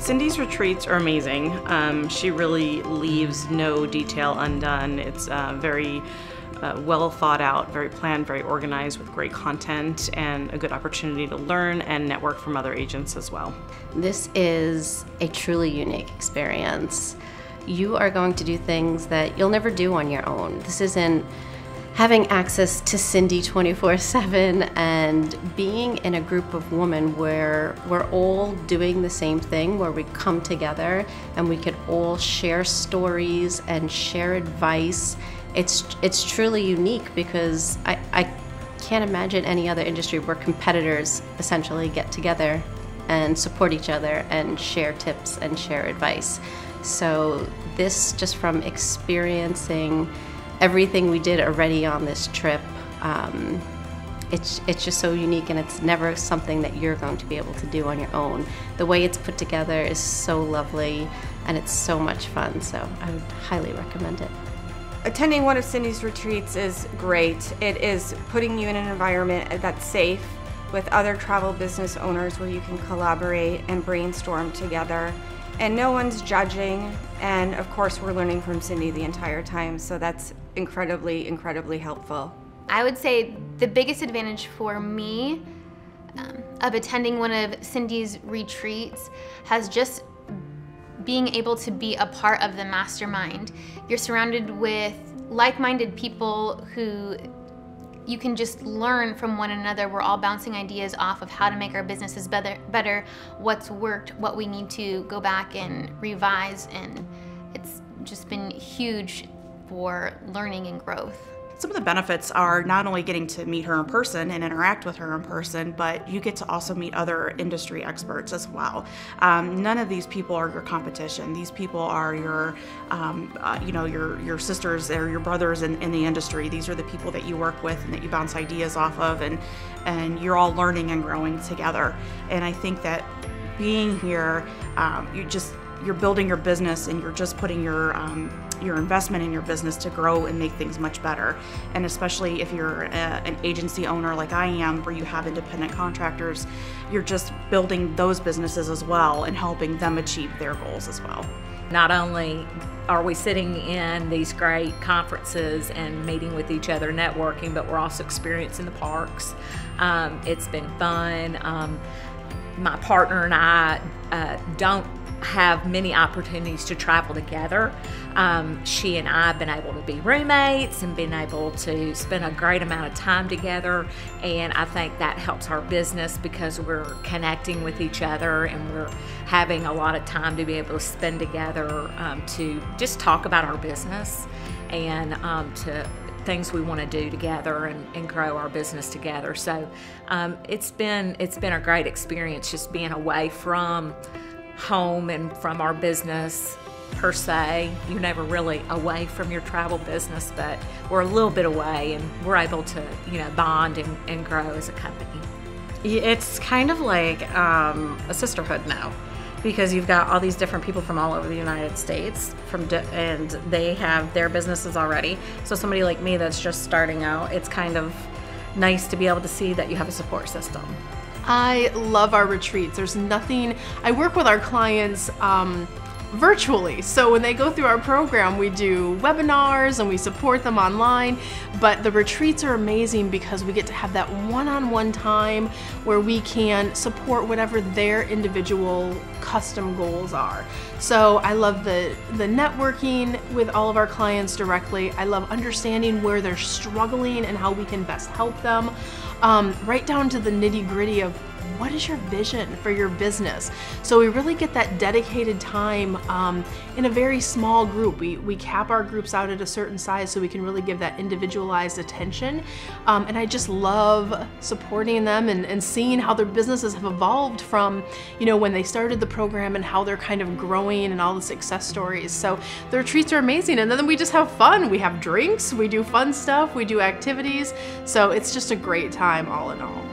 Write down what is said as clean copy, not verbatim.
Cyndi's retreats are amazing. She really leaves no detail undone. It's very well thought out, very planned, very organized, with great content and a good opportunity to learn and network from other agents as well. This is a truly unique experience. You are going to do things that you'll never do on your own. This isn't having access to Cyndi 24/7 and being in a group of women where we're all doing the same thing, where we come together and we could all share stories and share advice. It's truly unique because I can't imagine any other industry where competitors essentially get together and support each other and share tips and share advice. So this, just from experiencing everything we did already on this trip, it's just so unique, and it's never something that you're going to be able to do on your own. The way it's put together is so lovely and it's so much fun, so I would highly recommend it. Attending one of Cyndi's retreats is great. It is putting you in an environment that's safe with other travel business owners where you can collaborate and brainstorm together. And no one's judging, and of course we're learning from Cyndi the entire time, so that's incredibly, incredibly helpful. I would say the biggest advantage for me of attending one of Cyndi's retreats has just being able to be a part of the mastermind. You're surrounded with like-minded people who you can just learn from one another. We're all bouncing ideas off of how to make our businesses better, what's worked, what we need to go back and revise, and it's just been huge for learning and growth. Some of the benefits are not only getting to meet her in person and interact with her in person, but you get to also meet other industry experts as well. None of these people are your competition. These people are your, your sisters or your brothers in the industry. These are the people that you work with and that you bounce ideas off of, and you're all learning and growing together. And I think that being here, you're building your business, and you're just putting your investment in your business to grow and make things much better. And especially if you're an agency owner like I am, where you have independent contractors, you're just building those businesses as well and helping them achieve their goals as well. Not only are we sitting in these great conferences and meeting with each other, networking, but we're also experiencing the parks. It's been fun. My partner and I don't have many opportunities to travel together. She and I have been able to be roommates and been able to spend a great amount of time together, and I think that helps our business because we're connecting with each other and we're having a lot of time to be able to spend together to just talk about our business and to things we want to do together and grow our business together. So it's been a great experience just being away from home and from our business per se. You're never really away from your travel business, but we're a little bit away, and we're able to bond and grow as a company. It's kind of like a sisterhood now, because you've got all these different people from all over the United States, and they have their businesses already. So somebody like me that's just starting out, it's kind of nice to be able to see that you have a support system. I love our retreats. There's nothing, I work with our clients virtually. So when they go through our program, we do webinars and we support them online, but the retreats are amazing because we get to have that one-on-one time where we can support whatever their individual custom goals are. So I love the networking with all of our clients directly. I love understanding where they're struggling and how we can best help them, right down to the nitty-gritty of what is your vision for your business? So we really get that dedicated time in a very small group. We cap our groups out at a certain size so we can really give that individualized attention. And I just love supporting them and seeing how their businesses have evolved from, when they started the program and how they're kind of growing and all the success stories. So the retreats are amazing. And then we just have fun. We have drinks, we do fun stuff, we do activities. So it's just a great time all in all.